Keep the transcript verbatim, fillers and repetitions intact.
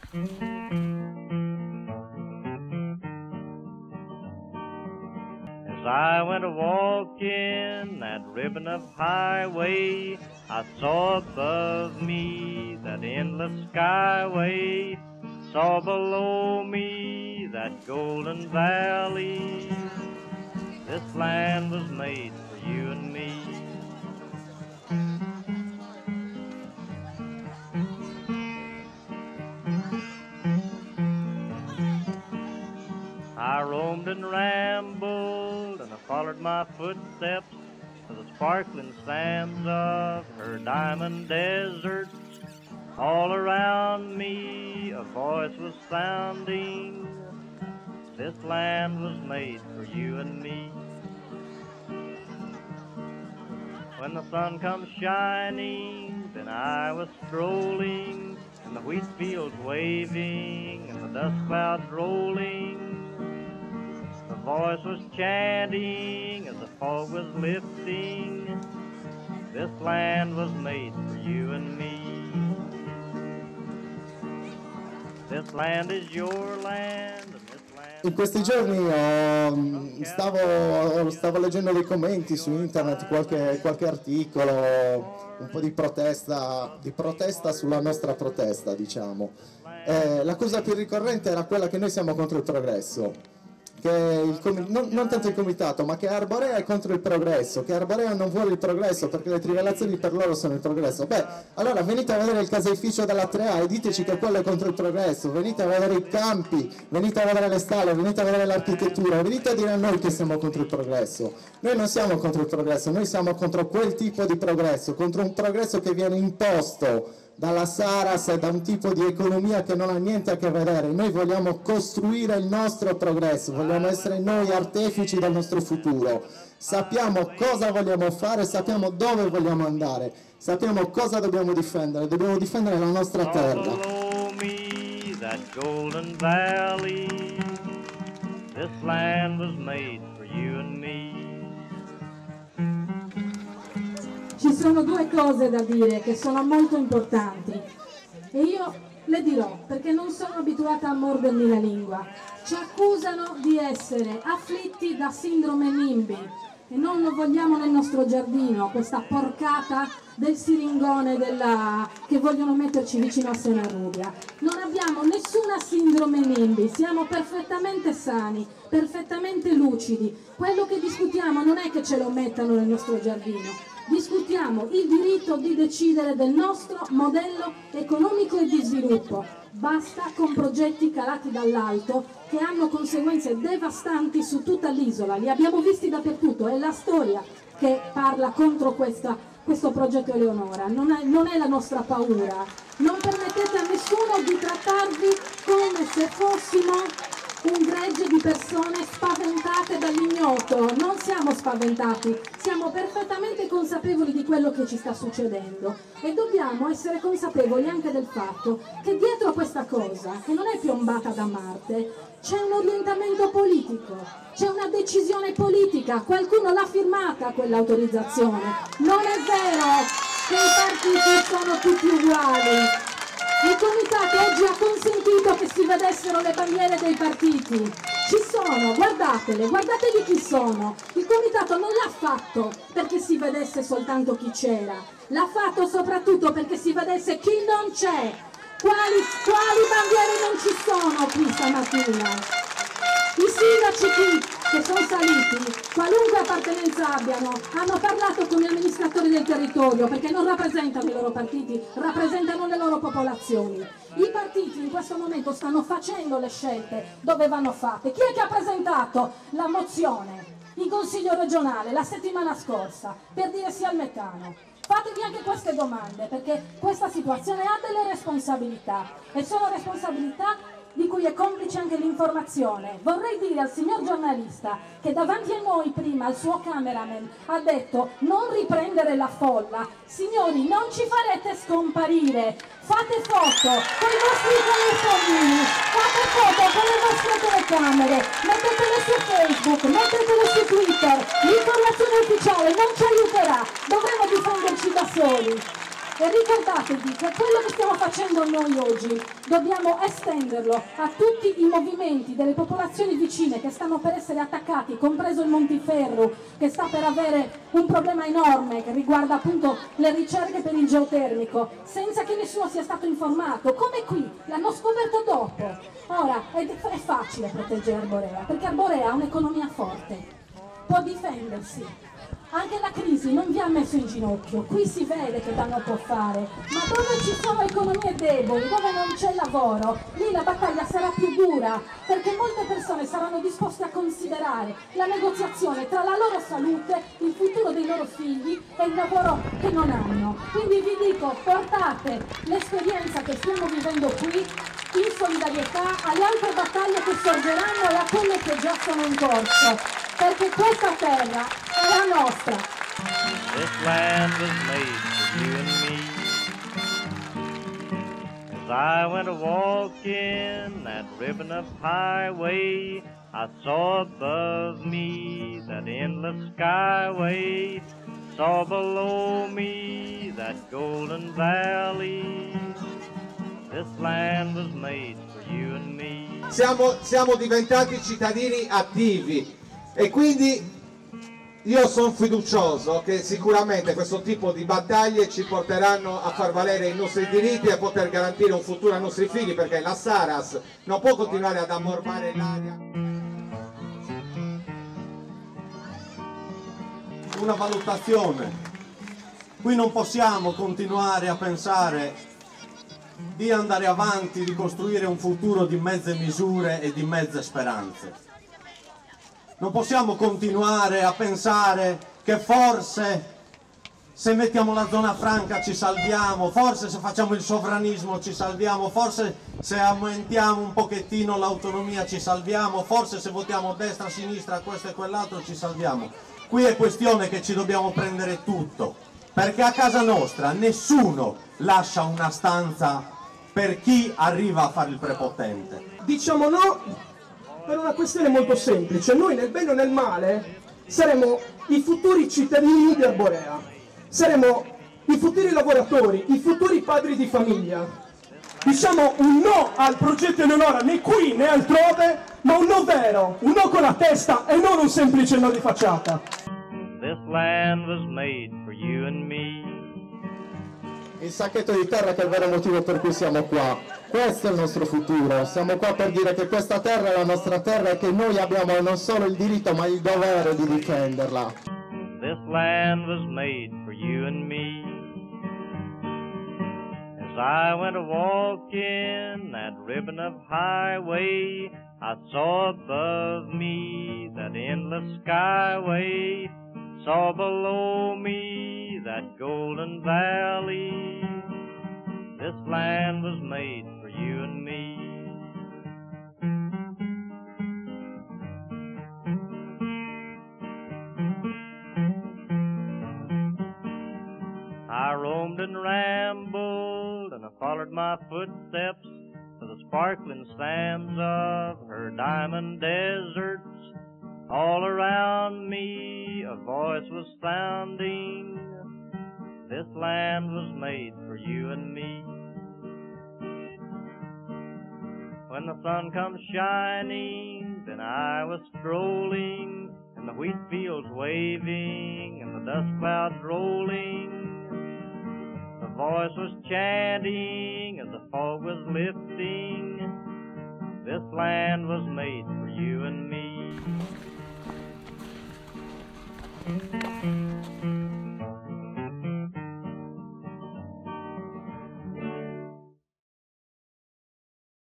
As I went a walking that ribbon of highway, I saw above me that endless skyway, saw below me that golden valley. This land was made for you and me. I roamed and rambled, and I followed my footsteps to the sparkling sands of her diamond deserts. All around me a voice was sounding, this land was made for you and me. When the sun comes shining, then I was strolling, and the wheat fields waving, and the dust clouds rolling. The voice was chanting as the fog was lifting, this land was made for you and me. This land is your land. In questi giorni oh, stavo, stavo leggendo dei commenti su internet, qualche, qualche articolo, un po' di protesta, di protesta sulla nostra protesta, diciamo. Eh, la cosa più ricorrente era quella che noi siamo contro il progresso. Che il, non, non tanto il comitato, ma che Arborea è contro il progresso, che Arborea non vuole il progresso perché le trivellazioni per loro sono il progresso. Beh, allora venite a vedere il caseificio della tre A e diteci che quello è contro il progresso, venite a vedere i campi, venite a vedere le stalle, venite a vedere l'architettura, venite a dire a noi che siamo contro il progresso. Noi non siamo contro il progresso, noi siamo contro quel tipo di progresso, contro un progresso che viene imposto dalla Saras e da un tipo di economia che non ha niente a che vedere. Noi vogliamo costruire il nostro progresso, vogliamo essere noi artefici del nostro futuro. Sappiamo cosa vogliamo fare, sappiamo dove vogliamo andare, sappiamo cosa dobbiamo difendere, dobbiamo difendere la nostra terra. Ci sono due cose da dire che sono molto importanti e io le dirò perché non sono abituata a mordermi la lingua. Ci accusano di essere afflitti da sindrome NIMBY e non lo vogliamo nel nostro giardino, questa porcata del siringone della... che vogliono metterci vicino a Senarrubia. Non abbiamo nessuna sindrome NIMBY, siamo perfettamente sani, perfettamente lucidi. Quello che discutiamo non è che ce lo mettano nel nostro giardino. Discutiamo il diritto di decidere del nostro modello economico e di sviluppo. Basta con progetti calati dall'alto che hanno conseguenze devastanti su tutta l'isola. Li abbiamo visti dappertutto, è la storia che parla contro questa, questo progetto Eleonora. Non è, non è la nostra paura. Non permettete a nessuno di trattarvi come se fossimo un gregge di persone spaventate dall'ignoto. Non siamo spaventati, siamo perfettamente consapevoli di quello che ci sta succedendo e dobbiamo essere consapevoli anche del fatto che dietro questa cosa, che non è piombata da Marte, c'è un orientamento politico, c'è una decisione politica, qualcuno l'ha firmata quell'autorizzazione. Non è vero che i partiti sono tutti uguali. Il comitato oggi ha consentito che si vedessero le bandiere dei partiti. Ci sono, guardatele, guardatevi chi sono. Il comitato non l'ha fatto perché si vedesse soltanto chi c'era, l'ha fatto soprattutto perché si vedesse chi non c'è. Quali, quali bandiere non ci sono qui stamattina? I sindaci qui che sono saliti, qualunque appartenenza abbiano, hanno parlato con gli amministratori del territorio perché non rappresentano i loro partiti, rappresentano le loro popolazioni. I partiti in questo momento stanno facendo le scelte dove vanno fatte. Chi è che ha presentato la mozione in Consiglio regionale la settimana scorsa per dire sì al metano? Fatevi anche queste domande perché questa situazione ha delle responsabilità e sono responsabilità di cui è complice anche l'informazione. Vorrei dire al signor giornalista che davanti a noi prima il suo cameraman ha detto non riprendere la folla. Signori, non ci farete scomparire, fate foto con i vostri telefonini, fate foto con le vostre telecamere, mettetele su Facebook, mettetele su Twitter. L'informazione ufficiale non ci aiuterà, dovremo difenderci da soli. E ricordatevi che quello che stiamo facendo noi oggi dobbiamo estenderlo a tutti i movimenti delle popolazioni vicine che stanno per essere attaccati, compreso il Montiferru, che sta per avere un problema enorme che riguarda appunto le ricerche per il geotermico, senza che nessuno sia stato informato. Come qui, l'hanno scoperto dopo. Ora, è, è facile proteggere Arborea, perché Arborea ha un'economia forte, può difendersi. Anche la crisi non vi ha messo in ginocchio, qui si vede che danno può fare, ma dove ci sono economie deboli, dove non c'è lavoro, lì la battaglia sarà più dura, perché molte persone saranno disposte a considerare la negoziazione tra la loro salute, il futuro dei loro figli e il lavoro che non hanno. Quindi vi dico, portate l'esperienza che stiamo vivendo qui in solidarietà alle altre battaglie che sorgeranno e a quelle che già sono in corso. Perché questa terra è la nostra. This land was made for you and me. As I went a walking that ribbon of highway, I saw above me that endless skyway, saw below me that golden valley. This land was made for you and me. Siamo, siamo diventati cittadini attivi. E quindi io sono fiducioso che sicuramente questo tipo di battaglie ci porteranno a far valere i nostri diritti e a poter garantire un futuro ai nostri figli, perché la Saras non può continuare ad ammorbare l'aria. Una valutazione. Qui non possiamo continuare a pensare di andare avanti, di costruire un futuro di mezze misure e di mezze speranze. Non possiamo continuare a pensare che forse se mettiamo la zona franca ci salviamo, forse se facciamo il sovranismo ci salviamo, forse se aumentiamo un pochettino l'autonomia ci salviamo, forse se votiamo destra, sinistra, questo e quell'altro ci salviamo. Qui è questione che ci dobbiamo prendere tutto, perché a casa nostra nessuno lascia una stanza per chi arriva a fare il prepotente. Diciamo no per una questione molto semplice: noi nel bene o nel male saremo i futuri cittadini di Arborea, saremo i futuri lavoratori, i futuri padri di famiglia. Diciamo un no al progetto Eleonora né qui né altrove, ma un no vero, un no con la testa e non un semplice no di facciata. This land was made for you and me. Il sacchetto di terra che è il vero motivo per cui siamo qua. Questo è il nostro futuro. Siamo qua per dire che questa terra è la nostra terra e che noi abbiamo non solo il diritto ma il dovere di difenderla. This land was made for you and me. As I went a walking that ribbon of highway, I saw above me that endless skyway, saw below me that golden valley. This land was made for you and me. I roamed and rambled and I followed my footsteps to the sparkling sands of her diamond deserts. All around me a voice was sounding, this land was made for you and me. When the sun comes shining, then I was strolling, and the wheat fields waving, and the dust clouds rolling. The voice was chanting as the fog was lifting, this land was made for you and me. Thank you.